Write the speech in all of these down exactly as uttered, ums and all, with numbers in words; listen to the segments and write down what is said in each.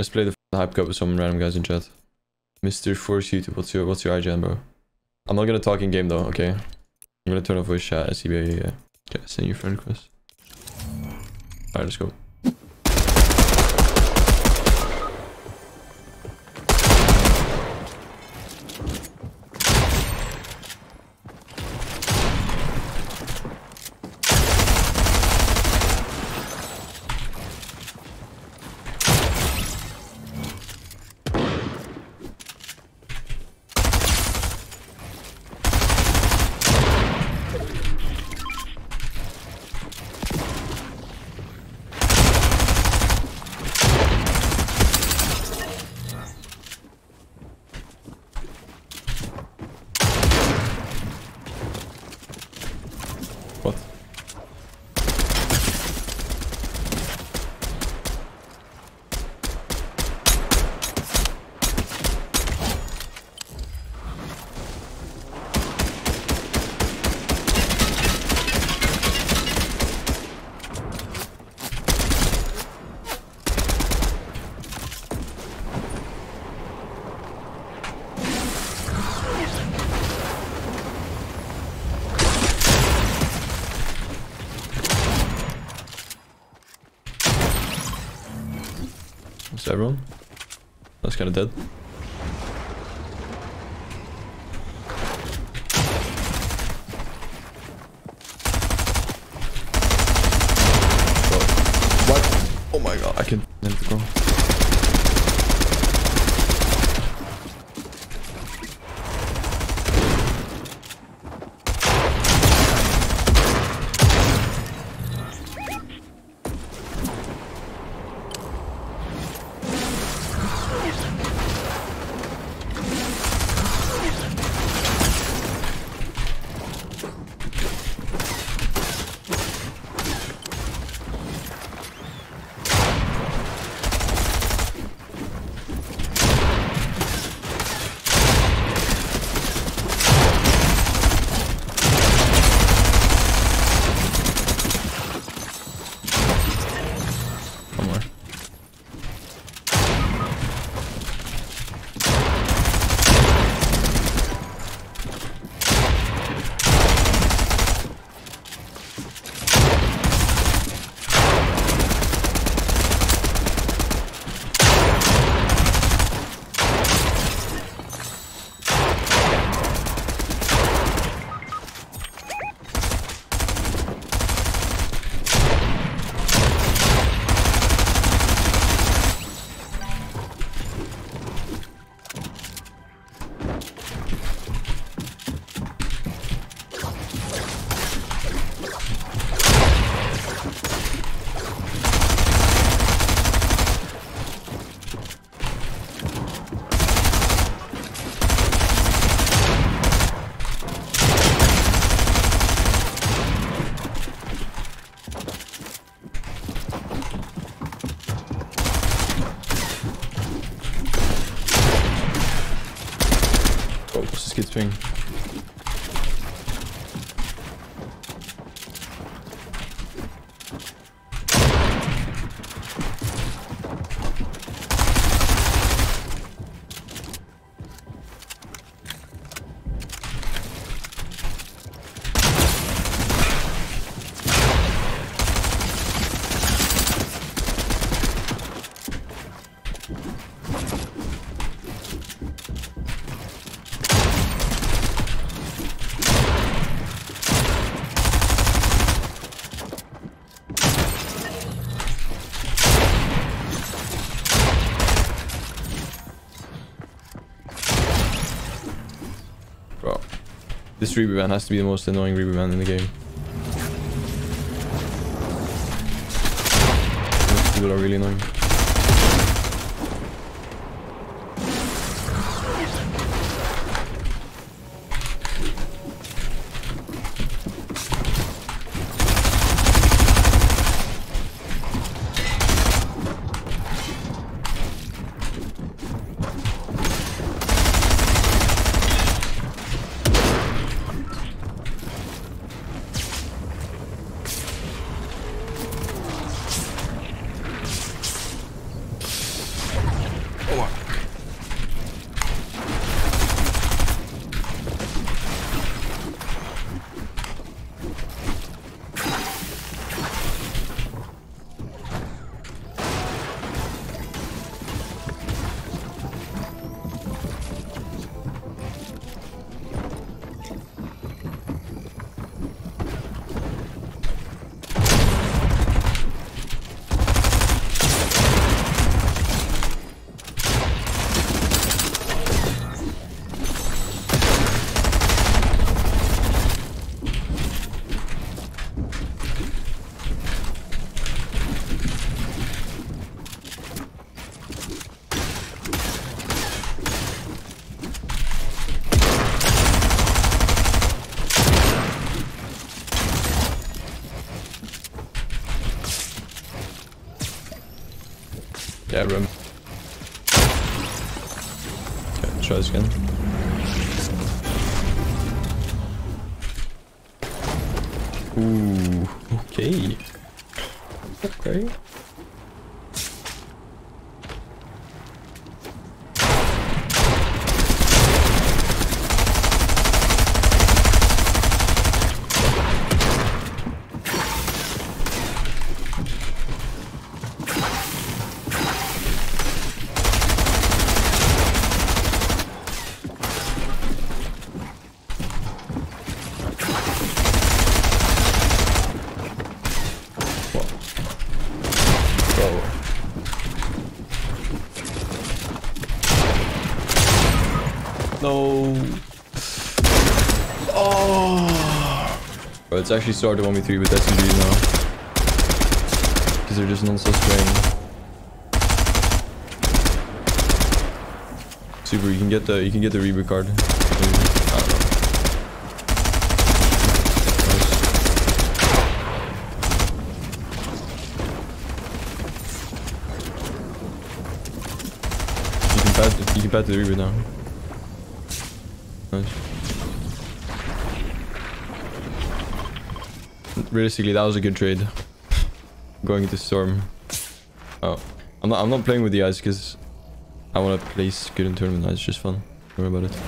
Let's play the hype cup with some random guys in chat. Mister Force YouTube, what's your what's your I G N, bro? I'm not gonna talk in game though, okay? I'm gonna turn off voice chat, S C B A, yeah. Okay, send your friend request. Alright, let's go. What? Is everyone? That's kind of dead. Bro. What? Oh my god, I can hit the ground. Oh, what's this kid's ping? Bro, this Reaper man has to be the most annoying Reaper man in the game. These people are really annoying. Yeah, bro. Okay, try this again. Ooh, okay. Okay. No. Oh. Bro, it's actually started to one v three with S M Gs now. Because they're just non-stop spraying. Super, you can get the you can get the reboot card. Maybe. I don't know. You can pass the, you can pass the reboot now. Nice. Realistically, that was a good trade. Going into Storm. Oh, I'm not. I'm not playing with the ice because I want to place good in tournament. It's just fun. Don't worry about it.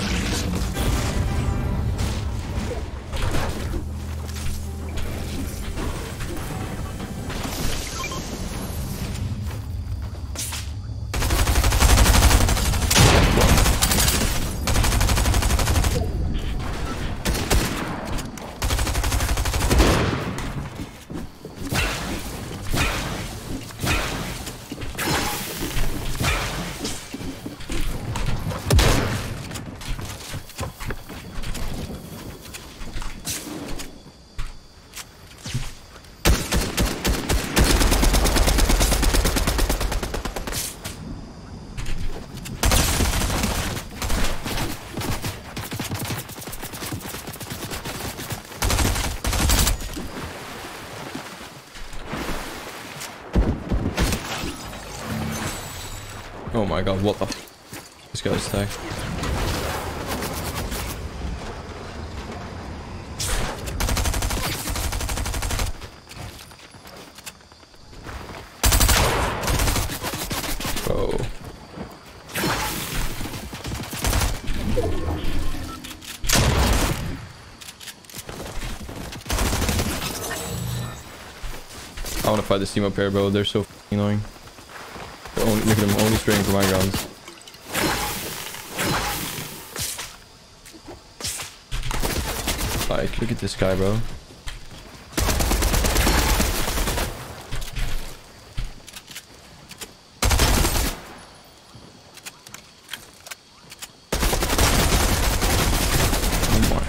Oh my god, what the f? This guy's tagged. Bro. I wanna fight this team up here, bro. They're so f***ing annoying. Only, look at them only spraying for my grounds. Like, look at this guy, bro. Oh my.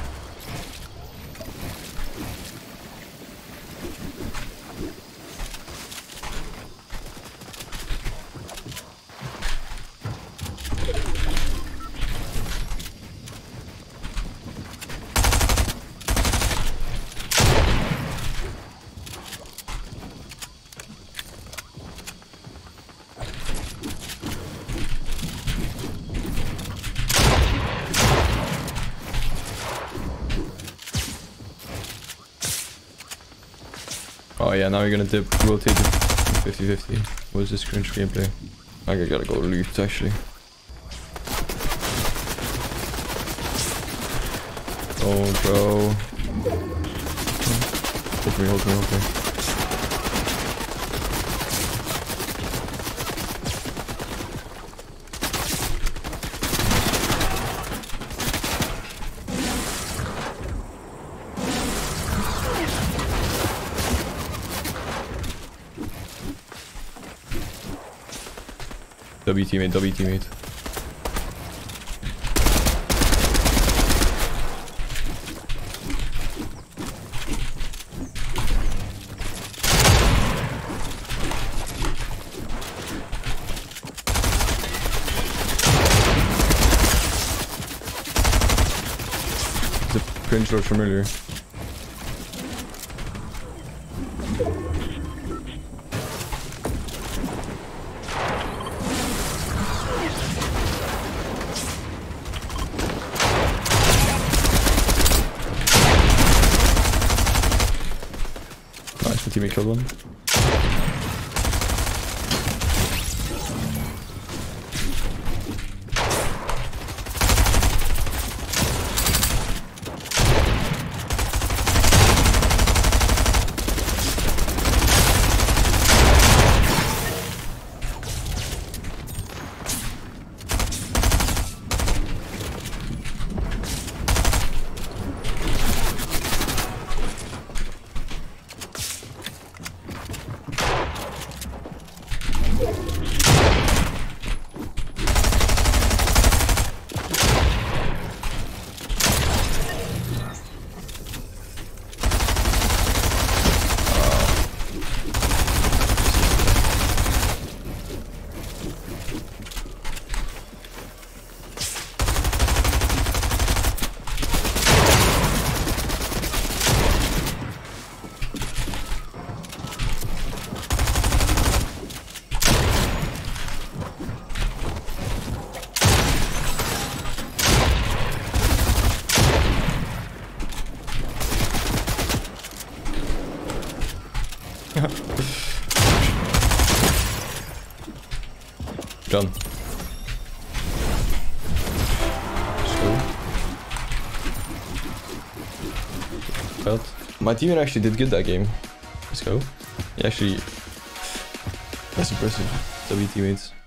Oh yeah, now you're gonna dip, rotate to fifty fifty. What is this cringe gameplay? I gotta go loot actually. Oh bro. Hold me, hold me, hold me. W teammate, W teammate. The cringe looks familiar. teammate killed one. John. So. My teammate actually did good that game. Let's go. He actually... That's impressive. W teammates.